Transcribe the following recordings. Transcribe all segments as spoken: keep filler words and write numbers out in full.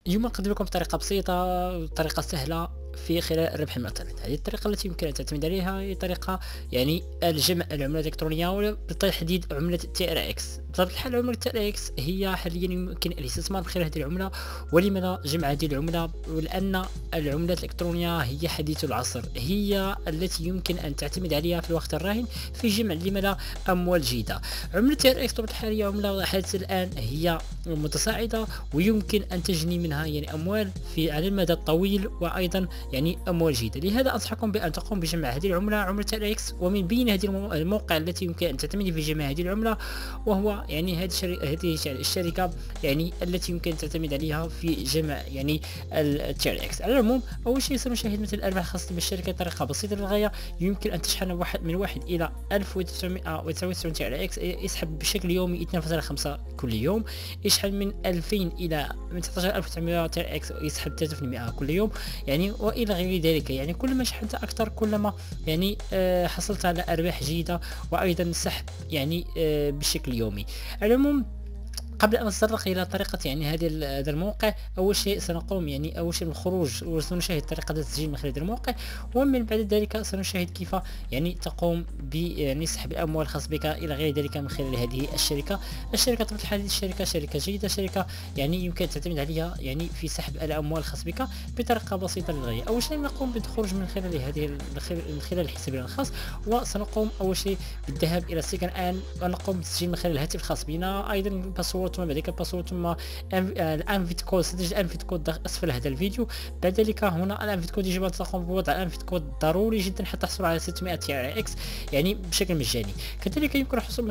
اليوم نقدم لكم بطريقة بسيطة، طريقة سهلة في خلال الربح من الانترنت. هذه الطريقة التي يمكن أن تعتمد عليها هي طريقة يعني الجمع العملات الإلكترونية، وبالتحديد عملة تي ار اكس. بطبيعة الحال عملة تي ار اكس هي حاليا يمكن الاستثمار من خلال هذه العملة. ولماذا جمع هذه العملة؟ لأن العملات الإلكترونية هي حديث العصر، هي التي يمكن أن تعتمد عليها في الوقت الراهن في جمع لماذا أموال جيدة. عملة تي ار اكس بطبيعة الحال هي عملة حتى الآن هي متصاعدة، ويمكن أن تجني منها يعني أموال في على المدى الطويل، وأيضا يعني أموال جيدة. لهذا أنصحكم بأن تقوم بجمع هذه العملة، عملة تي ار اكس. ومن بين هذه الموقع التي يمكن أن تعتمد في جمع هذه العملة وهو يعني هذه هذه الشركة يعني التي يمكن أن تعتمد عليها في جمع يعني التي ار اكس. على العموم أول شيء سنشاهد مثل الأرباح الخاصة بالشركة. طريقة بسيطة للغاية، يمكن أن تشحن واحد من واحد إلى ألف وتسعمائة وتسعة وتسعين تي ار اكس، يسحب بشكل يومي اثنين فاصلة خمسة كل يوم. يشحن من ألفين إلى من تسعة عشر ألف وتسعمائة تي ار اكس، يسحب ثلاثة بالمئة كل يوم يعني، والى غير ذلك. يعني كل ما شحنت اكثر كلما يعني آه حصلت على ارباح جيده، وايضا سحب يعني آه بشكل يومي. على العموم قبل ان نتطرق الى طريقه يعني هذه هذا الموقع، اول شيء سنقوم يعني اول شيء بالخروج وسنشاهد طريقه التسجيل من خلال هذا الموقع، ومن بعد ذلك سنشاهد كيف يعني تقوم ب يعني سحب الاموال الخاص بك الى غير ذلك من خلال هذه الشركه. الشركه بطبيعه الحال هذه الشركه شركه جيده، شركه يعني يمكن تعتمد عليها يعني في سحب الاموال الخاص بك بطريقه بسيطه للغايه. اول شيء نقوم بالخروج من خلال هذه من خلال حسابنا الخاص، وسنقوم اول شيء بالذهاب الى سيكن ان، ونقوم بالتسجيل من خلال الهاتف الخاص بنا، ايضا الباسورد ثم بعد ذلك الباسورد ثم الانفيت كود. ستجد الانفيت كود اسفل هذا الفيديو. بعد ذلك هنا الانفيت كود يجب ان تقوم بوضع الانفيت كود ضروري جدا حتى تحصل على ستمائة تي ار اكس يعني بشكل مجاني. كذلك يمكن حصول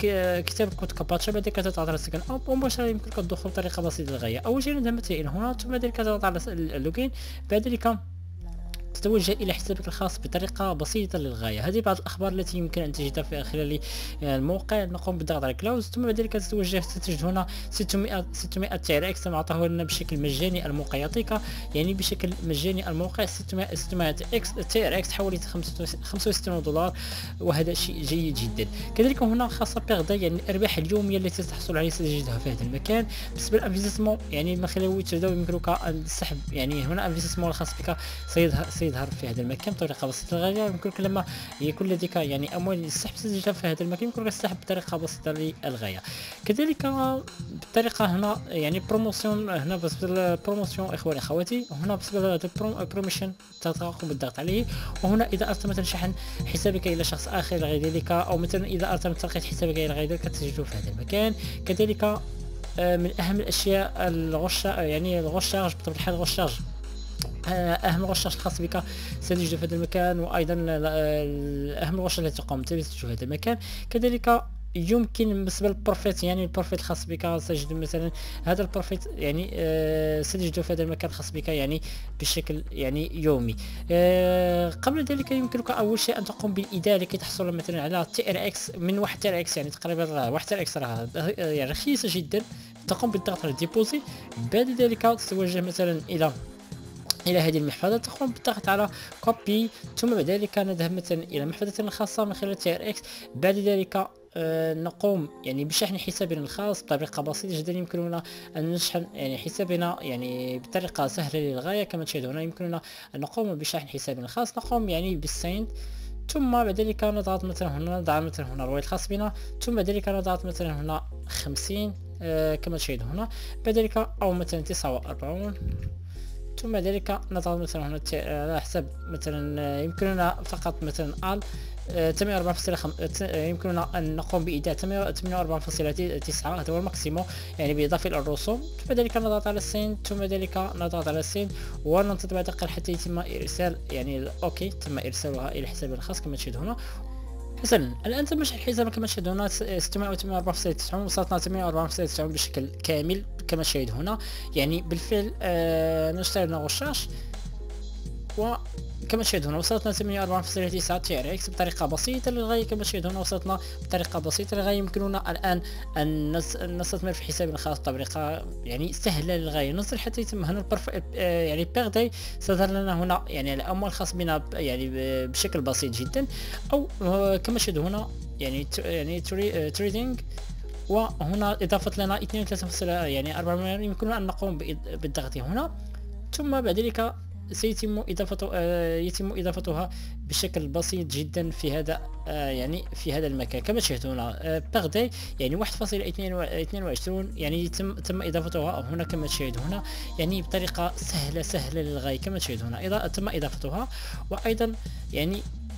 كتابة كود كابتشا. بعد ذلك تضغط على سكن اب، ومباشرة يمكنك الدخول بطريقة بسيطة للغاية. اول شيء نذهب الى هنا، ثم بعد ذلك تضغط على اللوجين. بعد ذلك تتوجه الى حسابك الخاص بطريقه بسيطه للغايه. هذه بعض الاخبار التي يمكن ان تجدها في خلال الموقع. نقوم بالضغط على كلاوز، ثم بعد ذلك تتوجه ستجد هنا ستمائة ستمائة تي ار اكس معطاه لنا بشكل مجاني. الموقع يعطيك يعني بشكل مجاني الموقع ستمائة ستمائة اكس تي ار اكس حوالي خمسة وستين دولار، وهذا شيء جيد جدا. كذلك هنا خاصه بيغدا يعني الارباح اليوميه التي تحصل عليها ستجدها في هذا المكان. بالنسبه للانفستمون يعني من خلال ويتشدو يمكنك السحب يعني هنا انفستمون الخاص بك سيظهر سيظهر في هذا المكان بطريقه بسيطه للغايه. يمكنك لما يكون لديك يعني اموال للسحب تسجلها في هذا المكان، يمكنك السحب بطريقه بسيطه للغايه. كذلك بالطريقه هنا يعني بروموسيون، هنا بالنسبه للبروموسيون اخواني اخواتي، هنا بالنسبه للبروموشن تقوم بالضغط عليه. وهنا اذا اردت مثلا شحن حسابك الى شخص اخر الى غير ذلك، او مثلا اذا اردت تلقيت حسابك الى غير ذلك تسجله في هذا المكان. كذلك من اهم الاشياء الغش يعني الغشاج بطبيعه الحال الغشاج اهم الغشاش الخاص بك ستجد في هذا المكان، وايضا اهم الغشاش التي تقوم بتجد في هذا المكان. كذلك يمكن بالنسبه للبروفيت يعني البروفيت الخاص بك ستجد مثلا هذا البروفيت يعني آه ستجده في هذا المكان الخاص بك يعني بشكل يعني يومي. آه قبل ذلك يمكنك اول شيء ان تقوم بالاداء لكي تحصل مثلا على تي ار اكس من واحد تي ار اكس يعني تقريبا واحد تي ار اكس راه يعني رخيصه جدا. تقوم بالضغط على ديبوزي. بعد ذلك تتوجه مثلا الى الى هذه المحفظه، تقوم بالضغط على كوبي، ثم بعد ذلك نذهب مثلا الى محفظتنا الخاصه من خلال تي ار اكس. بعد ذلك آه نقوم يعني بشحن حسابنا الخاص بطريقه بسيطه جدا. يمكننا ان نشحن يعني حسابنا يعني بطريقه سهله للغايه. كما تشاهدون هنا يمكننا ان نقوم بشحن حسابنا الخاص. نقوم يعني بالسند، ثم بعد ذلك نضغط مثلا هنا نضع مثلا هنا الرويد الخاص بنا، ثم بعد ذلك نضغط مثلا هنا خمسين آه كما تشاهدون هنا. بعد ذلك او مثلا تسعة وأربعين، ثم ذلك نضغط مثلا هنا على حسب مثلا يمكننا فقط مثلا ال ثمانية وأربعين فاصلة خمسة يمكننا ان نقوم بايداع ثمانية وأربعين فاصلة تسعة هذا هو الماكسيموم يعني بالاضافه الى الرسوم. ثم ذلك نضغط على السين، ثم ذلك نضغط على السين وننتظر بعد دقائق حتى يتم ارسال يعني اوكي تم ارسالها الى حسابي الخاص كما تشاهدون هنا. حسنا الان تم شحن حسابنا كما تشاهدون هنا ستمائة وأربعة فاصلة تسعة، وصلتنا ثمانية وأربعين فاصلة تسعة بشكل كامل كما تشاهد هنا. يعني بالفعل آه نشتري لنا غشاش، وكما تشاهد هنا وصلتنا ثمانية وأربعين فاصلة تسعة تي ار اكس بطريقه بسيطه للغايه. كما تشاهد هنا وصلتنا بطريقه بسيطه للغايه. يمكننا الان ان نستثمر في حسابنا الخاص بطريقه يعني سهله للغايه. ننتظر حتى يتم هنا البرف آه يعني بيردي ستظهر لنا هنا يعني الاموال الخاص بنا يعني بشكل بسيط جدا. او آه كما تشاهد هنا يعني يعني تري تريدينج وهنا اضافه لنا اثنين وثلاثين فاصلة يعني أربعة مليار، يمكننا ان نقوم بإض- بالضغط هنا، ثم بعد ذلك سيتم إضافة آه، يتم إضافتها بشكل بسيط جدا في هذا آه، يعني في هذا المكان كما تشاهدون هنا باغدي يعني واحد فاصلة اثنين وعشرين يعني تم تم إضافتها هنا كما تشاهد هنا، يعني بطريقة سهلة سهلة للغاية كما تشاهد هنا. إذا تم إضافتها وأيضا يعني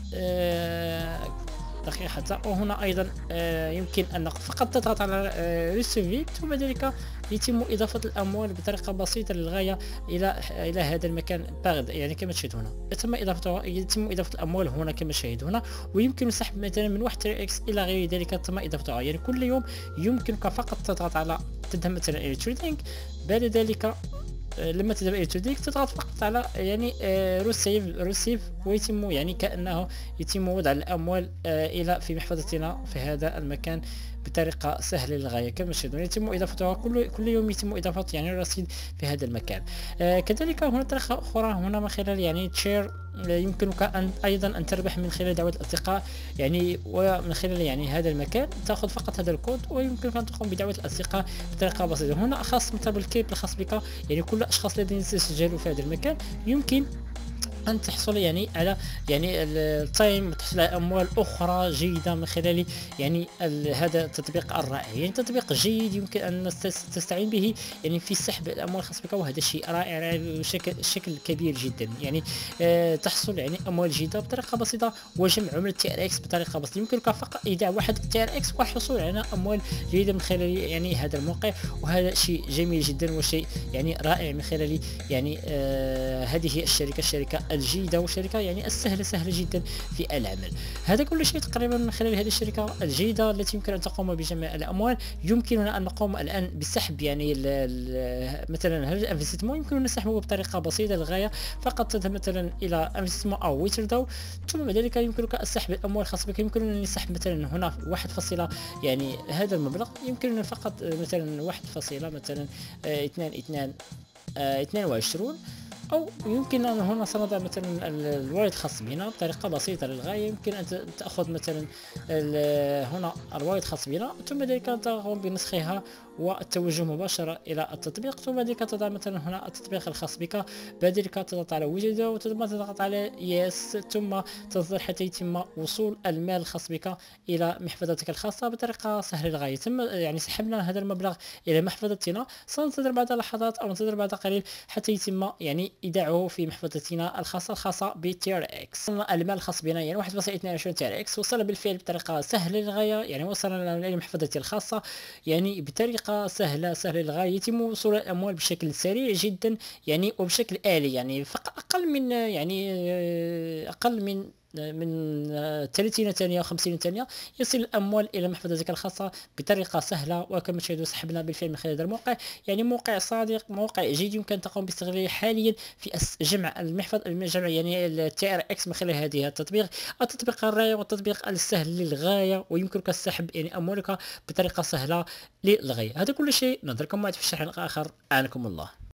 آه، دقيقة حتى، وهنا أيضا آه، يمكن أن فقط تضغط على ريسيفيت، ثم ذلك يتم إضافة الأموال بطريقة بسيطة للغاية إلى إلى هذا المكان باغد يعني كما تشاهد هنا. تم إضافته يتم إضافة الأموال هنا كما تشاهد هنا، ويمكن سحب مثلا من واحد اكس إلى غير ذلك. تم إضافتها يعني كل يوم يمكنك فقط تضغط على تذهب مثلا إلى تريدينغ، بعد ذلك لما تذهب الى توديك تضغط فقط على يعني ريسيف ريسيف ويتم يعني كانه يتم وضع الاموال آه الى في محفظتنا في هذا المكان بطريقه سهله للغايه كما تشاهدون. يتم اضافتها كل كل يوم يتم اضافه يعني الرصيد في هذا المكان. آه كذلك هنا طريقه اخرى هنا من خلال يعني تشير، يمكنك ان ايضا ان تربح من خلال دعوه الاصدقاء يعني، ومن خلال يعني هذا المكان تاخذ فقط هذا الكود ويمكنك ان تقوم بدعوه الاصدقاء بطريقه بسيطه. هنا خاص مثلا بالكيب الخاص بك، يعني كل الاشخاص الذين سجلوا في هذا المكان يمكن ان تحصل يعني على يعني التايم، تحصل على اموال اخرى جيده من خلال يعني هذا التطبيق الرائع. يعني تطبيق جيد يمكن ان تستعين به يعني في سحب الاموال الخاص بك، وهذا شيء رائع رائع بشكل شكل كبير جدا. يعني آه تحصل يعني اموال جيده بطريقه بسيطه، وجمع عمله تي ار اكس بطريقه بسيطه. يمكنك فقط ايداع واحد تي ار اكس والحصول على اموال جيده من خلال يعني هذا الموقع، وهذا شيء جميل جدا وشيء يعني رائع من خلال يعني آه هذه الشركه الشركه الجيدة والشركة يعني السهلة سهلة جدا في العمل. هذا كل شيء تقريبا من خلال هذه الشركة الجيدة التي يمكن أن تقوم بجمع الأموال. يمكننا أن نقوم الآن بسحب يعني ال ال مثلا هذا الانفستمون يمكننا سحبه بطريقة بسيطة للغاية. فقط تذهب مثلا إلى انفستمون أو ويتردو، ثم بعد ذلك يمكنك سحب الأموال الخاصة بك. يمكننا أن نسحب مثلا هنا واحد فاصلة يعني هذا المبلغ، يمكننا فقط مثلا واحد فاصلة مثلا اثنان اثنان اثنين وعشرين، او يمكن ان هنا سنضع مثلا الوايد الخاص بنا بطريقه بسيطه للغايه. يمكن ان تاخذ مثلا هنا الوايد الخاص بنا، ثم ذلك تقوم بنسخها والتوجه مباشره الى التطبيق، ثم ذلك تضع مثلا هنا التطبيق الخاص بك، بعد ذلك تضغط على وجد وثم تضغط على يس، ثم تنتظر حتى يتم وصول المال الخاص بك الى محفظتك الخاصه بطريقه سهله للغايه. ثم يعني سحبنا هذا المبلغ الى محفظتنا، سننتظر بعد لحظات او ننتظر بعد قليل حتى يتم يعني ايداعه في محفظتنا الخاصه الخاصه بتي ار اكس. المال الخاص بنا يعني واحد فاصلة اثنين وعشرين تي ار اكس وصل بالفعل بطريقه سهله للغايه، يعني وصل الى محفظتي الخاصه يعني بطريقه سهله سهله للغايه. يتم وصول الاموال بشكل سريع جدا يعني وبشكل آلي، يعني فقط اقل من يعني اقل من من ثلاثين ثانية أو خمسين ثانية يصل الأموال إلى محفظتك الخاصة بطريقة سهلة. وكما تشاهدون سحبنا بالفعل من خلال هذا الموقع، يعني موقع صادق موقع جيد يمكن تقوم باستغلاله حاليا في جمع المحفظ جمع يعني التي ار اكس من خلال هذه التطبيق التطبيق الرائع والتطبيق السهل للغاية، ويمكنك السحب يعني أموالك بطريقة سهلة للغاية. هذا كل شيء، ننتظركم معي في الشرح الآخر. أعانكم الله.